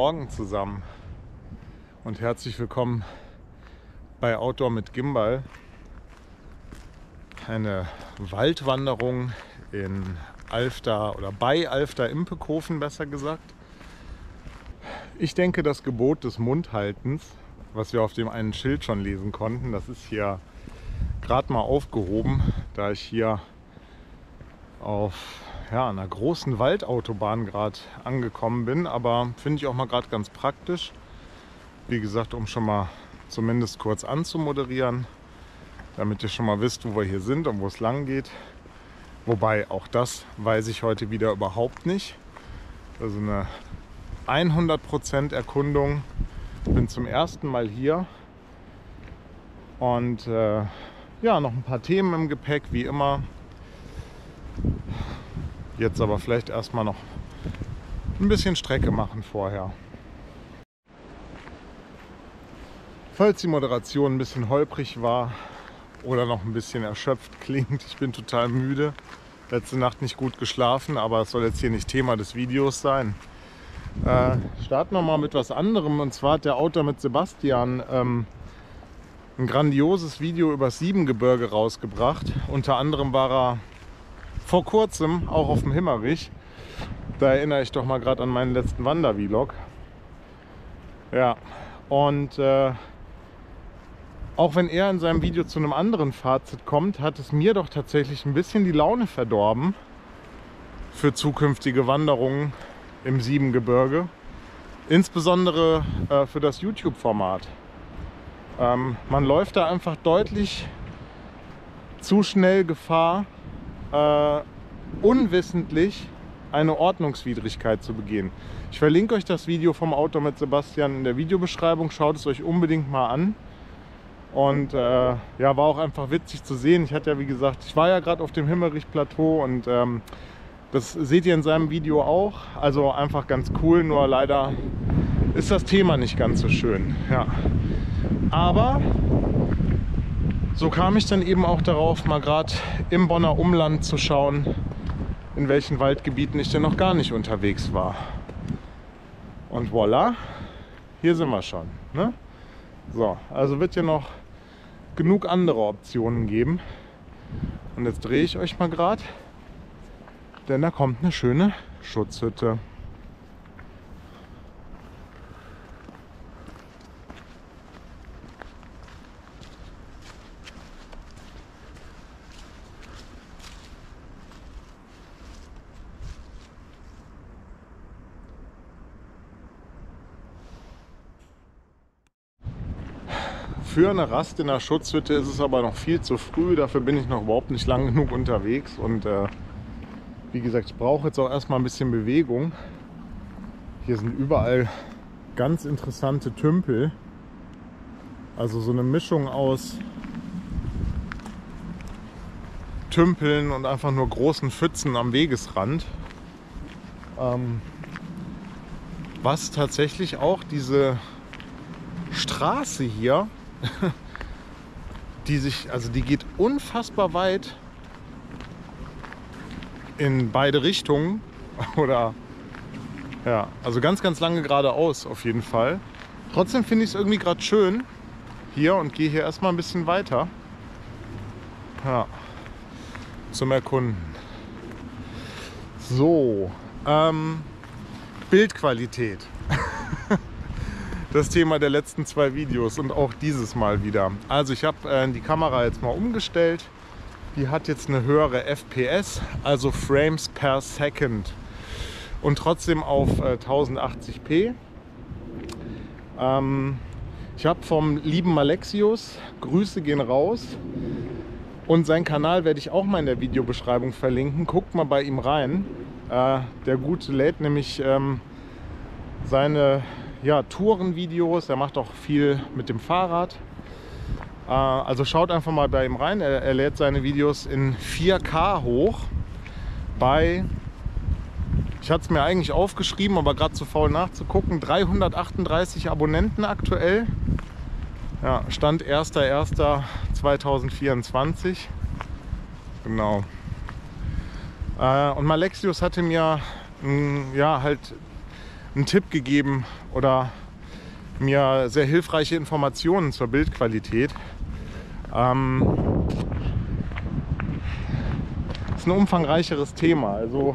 Morgen zusammen und herzlich willkommen bei Outdoor mit Gimbal. Eine Waldwanderung in Alfter oder bei Alfter-Impekofen besser gesagt. Ich denke, das Gebot des Mundhaltens, was wir auf dem einen Schild schon lesen konnten, das ist hier gerade mal aufgehoben, da ich hier auf einer großen Waldautobahn gerade angekommen bin, aber finde ich auch mal gerade ganz praktisch. Wie gesagt, um schon mal zumindest kurz anzumoderieren, damit ihr schon mal wisst, wo wir hier sind und wo es lang geht. Wobei auch das weiß ich heute wieder überhaupt nicht. Also eine 100% Erkundung. Ich bin zum ersten Mal hier und noch ein paar Themen im Gepäck, wie immer. Jetzt aber vielleicht erstmal noch ein bisschen Strecke machen vorher. Falls die Moderation ein bisschen holprig war oder noch ein bisschen erschöpft klingt, ich bin total müde. Letzte Nacht nicht gut geschlafen, aber es soll jetzt hier nicht Thema des Videos sein. Starten wir mal mit was anderem, und zwar hat der Outdoor mit Sebastian ein grandioses Video über das Siebengebirge rausgebracht. Unter anderem war er vor kurzem auch auf dem Himmerich. Da erinnere ich doch mal gerade an meinen letzten Wandervlog. Ja, und auch wenn er in seinem Video zu einem anderen Fazit kommt, hat es mir doch tatsächlich ein bisschen die Laune verdorben für zukünftige Wanderungen im Siebengebirge. Insbesondere für das YouTube-Format. Man läuft da einfach deutlich zu schnell Gefahr, unwissentlich eine Ordnungswidrigkeit zu begehen. Ich verlinke euch das Video vom Outdoor mit Sebastian in der Videobeschreibung. Schaut es euch unbedingt mal an. Und war auch einfach witzig zu sehen. Ich hatte ja, wie gesagt, ich war ja gerade auf dem Himmerich-Plateau und das seht ihr in seinem Video auch. Also einfach ganz cool, nur leider ist das Thema nicht ganz so schön. Ja. Aber so kam ich dann eben auch darauf, mal gerade im Bonner Umland zu schauen, in welchen Waldgebieten ich denn noch gar nicht unterwegs war. Und voilà, hier sind wir schon. Ne? So, also wird hier noch genug andere Optionen geben. Und jetzt drehe ich euch mal gerade, denn da kommt eine schöne Schutzhütte. Für eine Rast in der Schutzhütte ist es aber noch viel zu früh. Dafür bin ich noch überhaupt nicht lang genug unterwegs. Und wie gesagt, ich brauche jetzt auch erstmal ein bisschen Bewegung. Hier sind überall ganz interessante Tümpel. Also so eine Mischung aus Tümpeln und einfach nur großen Pfützen am Wegesrand. Was tatsächlich auch diese Straße hier, die geht unfassbar weit in beide Richtungen oder ja, also ganz, ganz lange geradeaus auf jeden Fall. Trotzdem finde ich es irgendwie gerade schön hier und gehe hier erstmal ein bisschen weiter. Ja, zum Erkunden. So, Bildqualität. Das Thema der letzten zwei Videos und auch dieses Mal wieder. Also ich habe die Kamera jetzt mal umgestellt. Die hat jetzt eine höhere FPS, also Frames per Second. Und trotzdem auf 1080p. Ich habe vom lieben Malexius, Grüße gehen raus. Und seinen Kanal werde ich auch mal in der Videobeschreibung verlinken. Guckt mal bei ihm rein. Der Gute lädt nämlich seine Tourenvideos. Er macht auch viel mit dem Fahrrad. Also schaut einfach mal bei ihm rein. Er lädt seine Videos in 4K hoch. Ich hatte es mir eigentlich aufgeschrieben, aber gerade zu faul nachzugucken, 338 Abonnenten aktuell. Ja, Stand 1.1.2024. Genau. Und Malexius hatte mir einen Tipp gegeben oder mir sehr hilfreiche Informationen zur Bildqualität. Ist ein umfangreicheres Thema.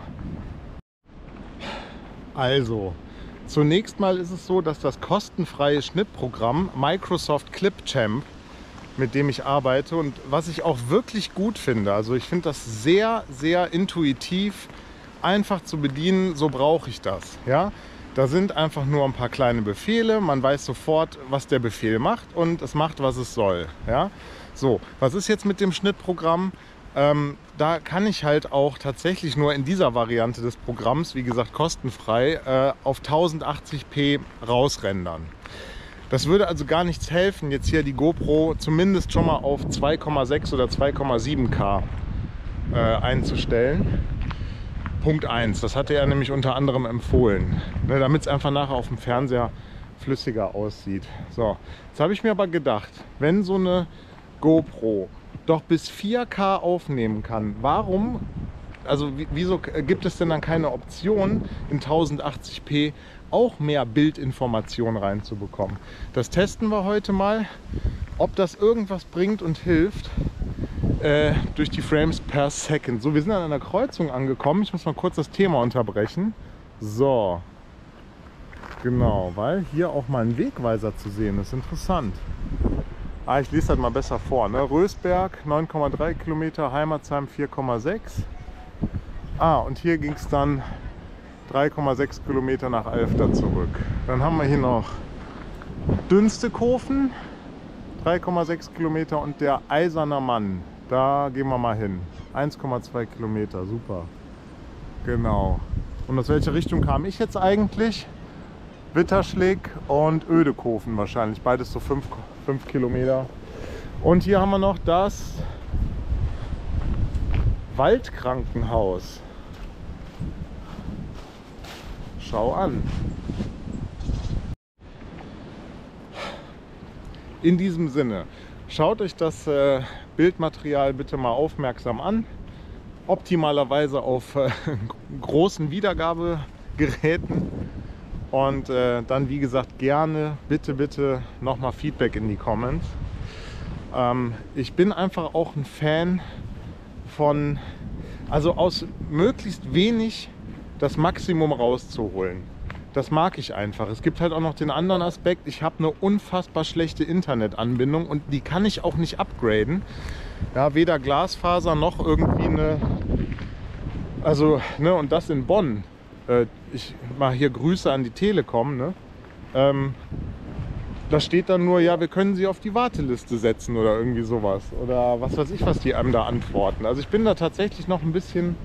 Also, zunächst mal ist es so, dass das kostenfreie Schnittprogramm Microsoft Clipchamp, mit dem ich arbeite und was ich auch wirklich gut finde, also ich finde das sehr, sehr intuitiv, einfach zu bedienen, so brauche ich das. Ja? Da sind einfach nur ein paar kleine Befehle, man weiß sofort, was der Befehl macht und es macht, was es soll. Ja? So, was ist jetzt mit dem Schnittprogramm? Da kann ich halt auch tatsächlich nur in dieser Variante des Programms, wie gesagt kostenfrei, auf 1080p rausrendern. Das würde also gar nichts helfen, jetzt hier die GoPro zumindest schon mal auf 2,6 oder 2,7K einzustellen. Punkt 1, das hatte er nämlich unter anderem empfohlen, ne, damit es einfach nachher auf dem Fernseher flüssiger aussieht. So, jetzt habe ich mir aber gedacht, wenn so eine GoPro doch bis 4K aufnehmen kann, warum, also wieso gibt es denn dann keine Option in 1080p auch mehr Bildinformation reinzubekommen? Das testen wir heute mal, ob das irgendwas bringt und hilft durch die Frames per Second. So, wir sind an einer Kreuzung angekommen. Ich muss mal kurz das Thema unterbrechen. So, genau, weil hier auch mal ein Wegweiser zu sehen ist. Interessant. Ich lese das mal besser vor. Ne? Rösberg 9,3 Kilometer, Heimatsheim 4,6. Und hier ging es dann 3,6 Kilometer nach Alfter zurück. Dann haben wir hier noch Dünstekofen, 3,6 Kilometer und der Eiserner Mann. Da gehen wir mal hin. 1,2 Kilometer, super. Genau. Und aus welcher Richtung kam ich jetzt eigentlich? Witterschlick und Ödekofen wahrscheinlich. Beides so 5 Kilometer. Und hier haben wir noch das Waldkrankenhaus. Schau an. In diesem Sinne, schaut euch das Bildmaterial bitte mal aufmerksam an. Optimalerweise auf großen Wiedergabegeräten. Und dann, wie gesagt, gerne, bitte nochmal Feedback in die Comments. Ich bin einfach auch ein Fan von, also aus möglichst wenig das Maximum rauszuholen. Das mag ich einfach. Es gibt halt auch noch den anderen Aspekt, ich habe eine unfassbar schlechte Internetanbindung und die kann ich auch nicht upgraden. Ja, weder Glasfaser noch irgendwie eine, also, ne, und das in Bonn. Ich mache hier Grüße an die Telekom, ne? Da steht dann nur, ja, wir können Sie auf die Warteliste setzen oder irgendwie sowas. Oder was weiß ich, was die einem da antworten. Also ich bin da tatsächlich noch ein bisschen,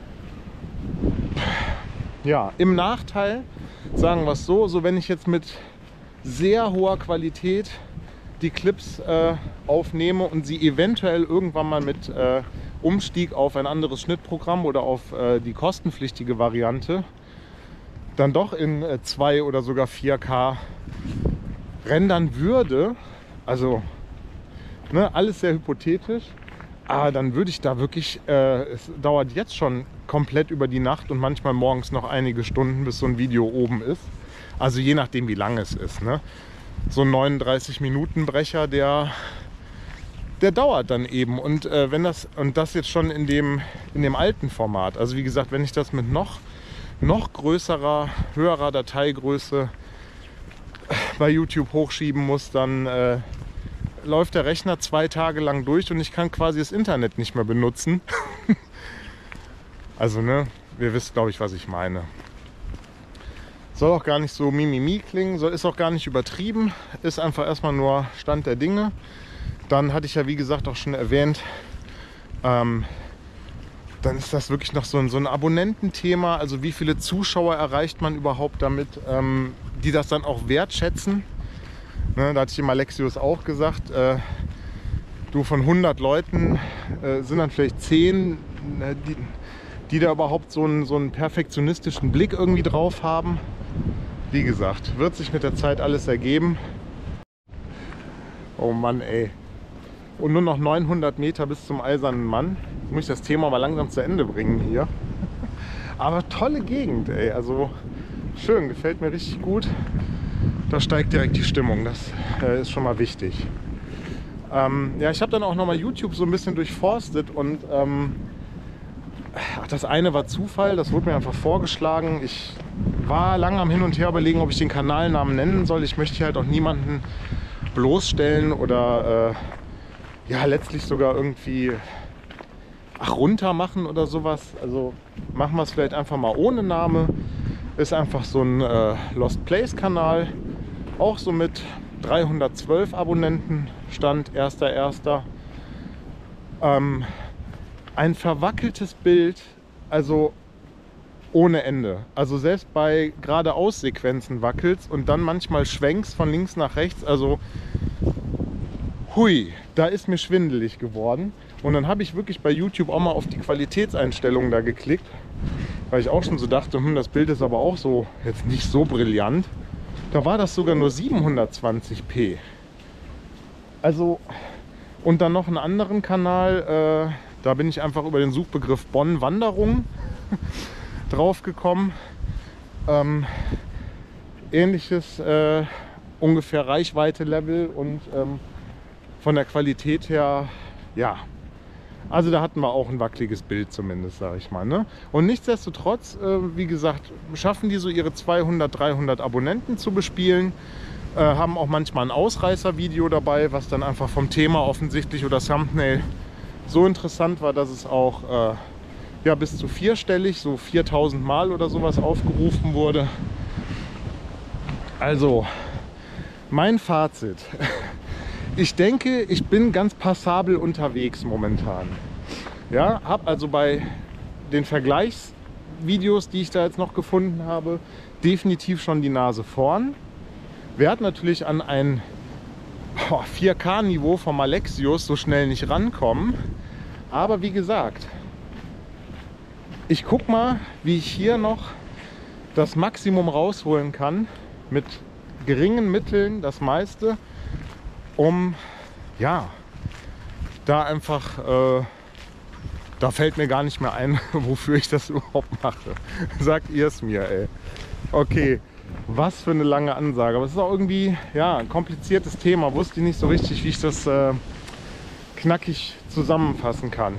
ja, im Nachteil, sagen wir es so. So, wenn ich jetzt mit sehr hoher Qualität die Clips aufnehme und sie eventuell irgendwann mal mit Umstieg auf ein anderes Schnittprogramm oder auf die kostenpflichtige Variante dann doch in 2 oder sogar 4K rendern würde, also ne, alles sehr hypothetisch, aber dann würde ich da wirklich, es dauert jetzt schon komplett über die Nacht und manchmal morgens noch einige Stunden, bis so ein Video oben ist. Also je nachdem, wie lang es ist. Ne? So ein 39-Minuten-Brecher, der dauert dann eben. Und wenn das, und das jetzt schon in dem alten Format. Also wie gesagt, wenn ich das mit noch größerer, höherer Dateigröße bei YouTube hochschieben muss, dann läuft der Rechner 2 Tage lang durch und ich kann quasi das Internet nicht mehr benutzen. Also ne, ihr wisst, glaube ich, was ich meine. Soll auch gar nicht so mimimi klingen, ist auch gar nicht übertrieben, ist einfach erstmal nur Stand der Dinge. Dann hatte ich ja, wie gesagt, auch schon erwähnt, dann ist das wirklich noch so ein Abonnententhema. Also wie viele Zuschauer erreicht man überhaupt damit, die das dann auch wertschätzen. Ne, da hatte ich dem Alexius auch gesagt, du, von 100 Leuten sind dann vielleicht 10, die da überhaupt so einen perfektionistischen Blick irgendwie drauf haben. Wie gesagt, wird sich mit der Zeit alles ergeben. Oh Mann, ey. Und nur noch 900 Meter bis zum Eisernen Mann. Jetzt muss ich das Thema mal langsam zu Ende bringen hier. Aber tolle Gegend, ey. Also schön, gefällt mir richtig gut. Da steigt direkt die Stimmung, das ist schon mal wichtig. Ja, ich habe dann auch nochmal YouTube so ein bisschen durchforstet und das eine war Zufall, das wurde mir einfach vorgeschlagen. Ich war lange am Hin und Her überlegen, ob ich den Kanalnamen nennen soll. Ich möchte hier halt auch niemanden bloßstellen oder ja, letztlich sogar irgendwie runter machen oder sowas. Also machen wir es vielleicht einfach mal ohne Name. Ist einfach so ein Lost Place Kanal, auch so mit 312 Abonnenten, Stand 1.1. Ein verwackeltes Bild, also ohne Ende. Also selbst bei geradeaus-Sequenzen wackelt es und dann manchmal schwenks von links nach rechts. Also hui, da ist mir schwindelig geworden. Und dann habe ich wirklich bei YouTube auch mal auf die Qualitätseinstellungen da geklickt, weil ich auch schon so dachte, das Bild ist aber auch so jetzt nicht so brillant. Da war das sogar nur 720p. Also, und dann noch einen anderen Kanal, da bin ich einfach über den Suchbegriff Bonn Wanderung drauf gekommen. Ähnliches ungefähr Reichweite-Level und von der Qualität her, ja. Also da hatten wir auch ein wackeliges Bild zumindest, sage ich mal. Ne? Und nichtsdestotrotz, wie gesagt, schaffen die so ihre 200, 300 Abonnenten zu bespielen. Haben auch manchmal ein Ausreißer-Video dabei, was dann einfach vom Thema offensichtlich oder Thumbnail so interessant war, dass es auch ja, bis zu vierstellig, so 4000 Mal oder sowas aufgerufen wurde. Also, mein Fazit. Ich denke, ich bin ganz passabel unterwegs momentan. Ja, habe also bei den Vergleichsvideos, die ich da jetzt noch gefunden habe, definitiv schon die Nase vorn. Werde natürlich an ein 4K-Niveau vom Alexius so schnell nicht rankommen. Aber wie gesagt, ich gucke mal, wie ich hier noch das Maximum rausholen kann. Mit geringen Mitteln, das meiste. Um, ja, da einfach, da fällt mir gar nicht mehr ein, wofür ich das überhaupt mache. Sagt ihr es mir, ey. Okay, was für eine lange Ansage. Aber es ist auch irgendwie, ja, ein kompliziertes Thema. Wusste ich nicht so richtig, wie ich das knackig zusammenfassen kann.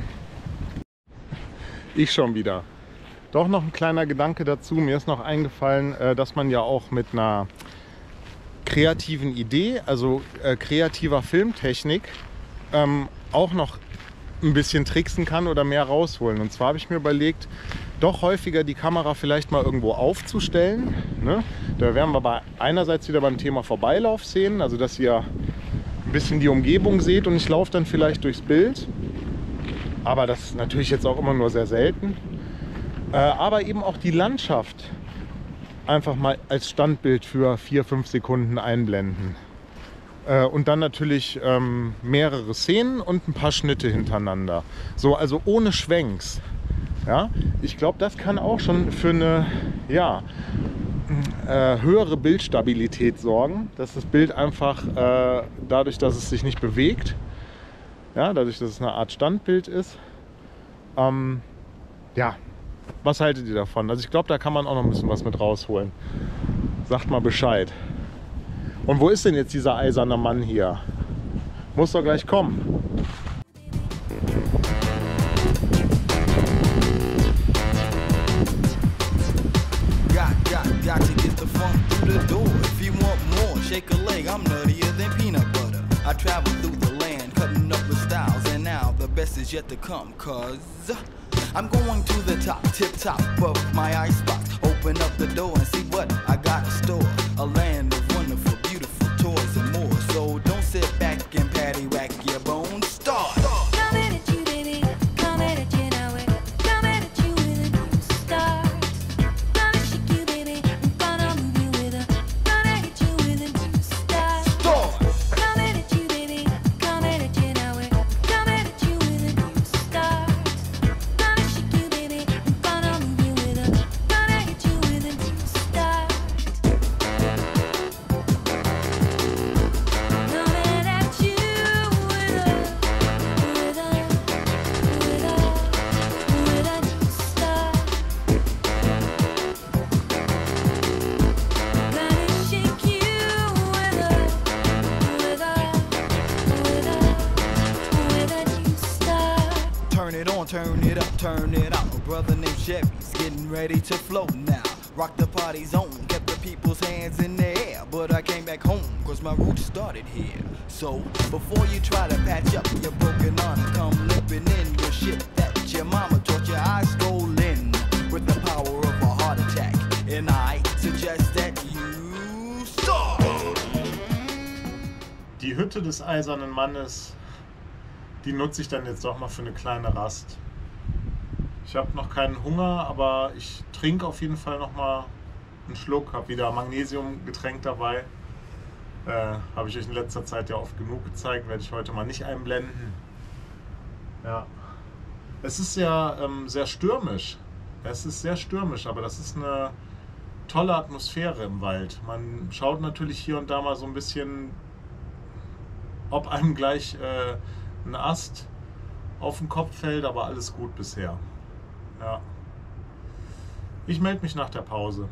Ich schon wieder. Doch noch ein kleiner Gedanke dazu. Mir ist noch eingefallen, dass man ja auch mit einer kreativen Idee, also kreativer Filmtechnik, auch noch ein bisschen tricksen kann oder mehr rausholen. Und zwar habe ich mir überlegt, doch häufiger die Kamera vielleicht mal irgendwo aufzustellen. Ne? Da wären wir bei einerseits wieder beim Thema Vorbeilaufszenen, also dass ihr ein bisschen die Umgebung seht und ich laufe dann vielleicht durchs Bild. Aber das ist natürlich jetzt auch immer nur sehr selten. Aber eben auch die Landschaft einfach mal als Standbild für 4-5 Sekunden einblenden. Und dann natürlich mehrere Szenen und ein paar Schnitte hintereinander. So, also ohne Schwenks. Ja? Ich glaube, das kann auch schon für eine ja, höhere Bildstabilität sorgen. Dass das Bild einfach dadurch, dass es sich nicht bewegt, ja, dadurch, dass es eine Art Standbild ist, ja, was haltet ihr davon? Also ich glaube, da kann man auch noch ein bisschen was mit rausholen. Sagt mal Bescheid. Und wo ist denn jetzt dieser eiserne Mann hier? Muss doch gleich kommen. Got to get the funk through the door. If you want more, shake a leg. I'm nuttier than peanut butter. I travel through the land, cutting up with styles, and now the best is yet to come. 'Cause I'm going to the top, tip top of my icebox. Open up the door and see what I got in store. A land of wonderful, beautiful toys and more. So don't sit back and patty whack your bones. Start. Coming at you, baby. Coming at you now. Coming at you with a new start. Gonna shake you, baby. Gonna move you with a. Gonna hit you with a new start. Start. Coming at you, baby. Coming at you now. Coming at you with a new start. turn it up, turn it out. A brother named Chevy's getting ready to flow now. Rock the party zone, kept the people's hands in the air. But I came back home, cause my roots started here. So, before you try to patch up your broken honor, come limping in your shit that your mama taught you. I stole in with the power of a heart attack. And I suggest that you stop. Die Hütte des Eisernen Mannes, die nutze ich dann jetzt doch mal für eine kleine Rast. Ich habe noch keinen Hunger, aber ich trinke auf jeden Fall noch mal einen Schluck. Habe wieder Magnesiumgetränk dabei. Habe ich euch in letzter Zeit ja oft genug gezeigt, werde ich heute mal nicht einblenden. Ja. Es ist ja sehr stürmisch. Es ist sehr stürmisch, aber das ist eine tolle Atmosphäre im Wald. Man schaut natürlich hier und da mal so ein bisschen, ob einem gleich ein Ast auf den Kopf fällt, aber alles gut bisher. Ja. Ich melde mich nach der Pause.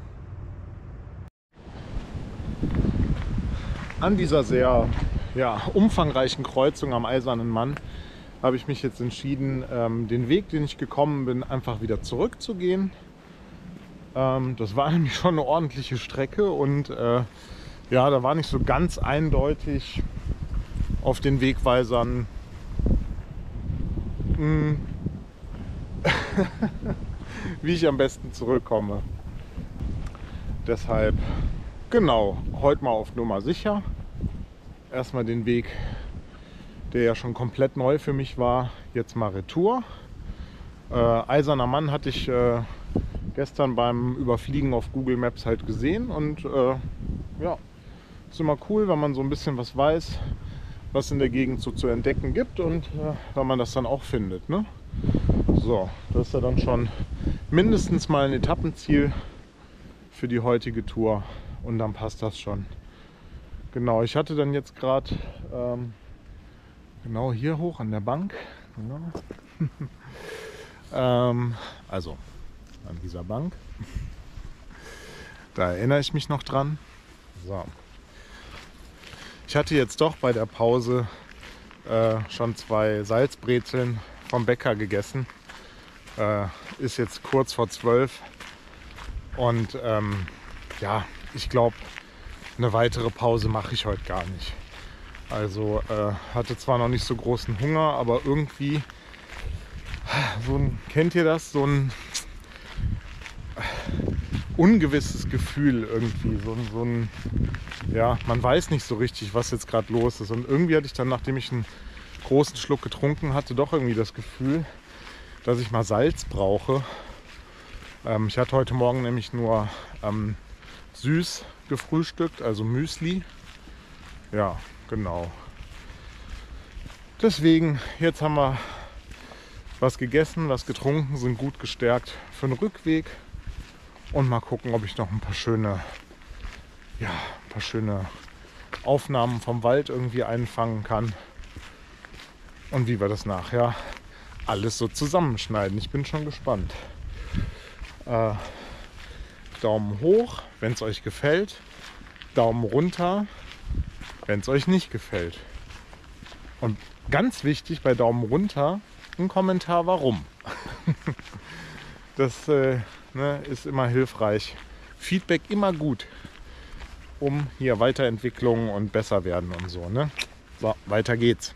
An dieser sehr umfangreichen Kreuzung am Eisernen Mann habe ich mich jetzt entschieden, den Weg, den ich gekommen bin, einfach wieder zurückzugehen. Das war nämlich schon eine ordentliche Strecke und ja, da war nicht so ganz eindeutig auf den Wegweisern wie ich am besten zurückkomme. Deshalb, genau, heute mal auf Nummer sicher. Erstmal den Weg, der ja schon komplett neu für mich war, jetzt mal Retour. Eiserner Mann hatte ich gestern beim Überfliegen auf Google Maps halt gesehen und ja, ist immer cool, wenn man so ein bisschen was weiß, was in der Gegend so zu entdecken gibt und wenn man das dann auch findet, ne? So, das ist ja dann schon mindestens mal ein Etappenziel für die heutige Tour und dann passt das schon. Genau, ich hatte dann jetzt gerade genau hier hoch an der Bank, genau. Also an dieser Bank, da erinnere ich mich noch dran. So. Ich hatte jetzt doch bei der Pause schon 2 Salzbrezeln vom Bäcker gegessen. Ist jetzt kurz vor 12 und ja, ich glaube, eine weitere Pause mache ich heute gar nicht. Also hatte zwar noch nicht so großen Hunger, aber irgendwie so ein, kennt ihr das? So ein ungewisses Gefühl irgendwie, so ein, ja, man weiß nicht so richtig, was jetzt gerade los ist. Und irgendwie hatte ich dann, nachdem ich einen großen Schluck getrunken hatte, doch irgendwie das Gefühl, dass ich mal Salz brauche. Ich hatte heute Morgen nämlich nur süß gefrühstückt, also Müsli. Ja, genau. Deswegen, jetzt haben wir was gegessen, was getrunken, sind gut gestärkt für den Rückweg. Und mal gucken, ob ich noch ein paar schöne Aufnahmen vom Wald irgendwie einfangen kann. Und wie wir das nachher alles so zusammenschneiden. Ich bin schon gespannt. Daumen hoch, wenn es euch gefällt. Daumen runter, wenn es euch nicht gefällt. Und ganz wichtig bei Daumen runter, ein Kommentar warum. Das ist immer hilfreich. Feedback immer gut, um hier Weiterentwicklung und besser werden und so. Ne? So, weiter geht's.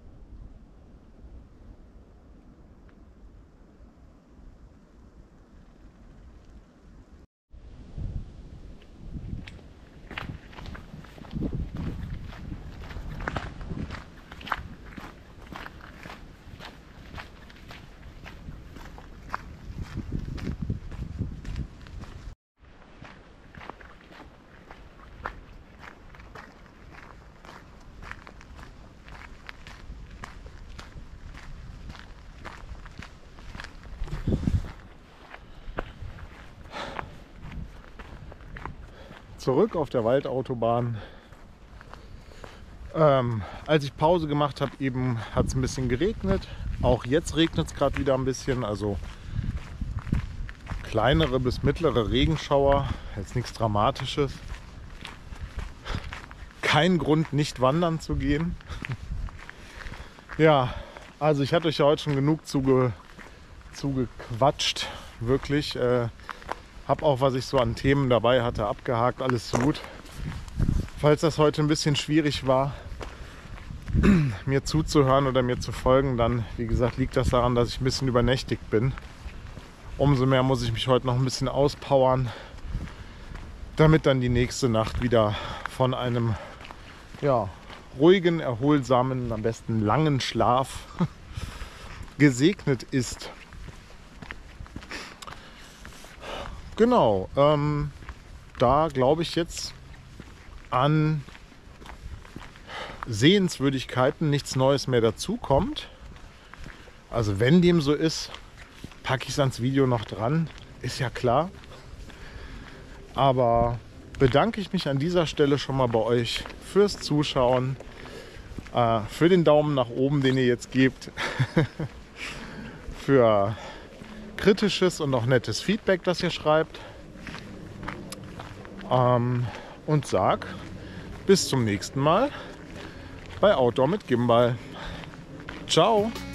Zurück auf der Waldautobahn. Als ich Pause gemacht habe, eben hat es ein bisschen geregnet. Auch jetzt regnet es gerade wieder ein bisschen. Also kleinere bis mittlere Regenschauer. Jetzt nichts Dramatisches. Kein Grund, nicht wandern zu gehen. Ja, also ich hatte euch ja heute schon genug zu zugequatscht, wirklich. Habe auch, was ich so an Themen dabei hatte, abgehakt, alles gut. Falls das heute ein bisschen schwierig war, mir zuzuhören oder mir zu folgen, dann, wie gesagt, liegt das daran, dass ich ein bisschen übernächtigt bin. Umso mehr muss ich mich heute noch ein bisschen auspowern, damit dann die nächste Nacht wieder von einem ruhigen, erholsamen, am besten langen Schlaf gesegnet ist. Genau, da glaube ich jetzt an Sehenswürdigkeiten nichts Neues mehr dazu kommt. Also wenn dem so ist, packe ich es ans Video noch dran, ist ja klar. Aber bedanke ich mich an dieser Stelle schon mal bei euch fürs Zuschauen, für den Daumen nach oben, den ihr jetzt gebt, für kritisches und auch nettes Feedback, das ihr schreibt. Und sag bis zum nächsten Mal bei Outdoor mit Gimbal. Ciao!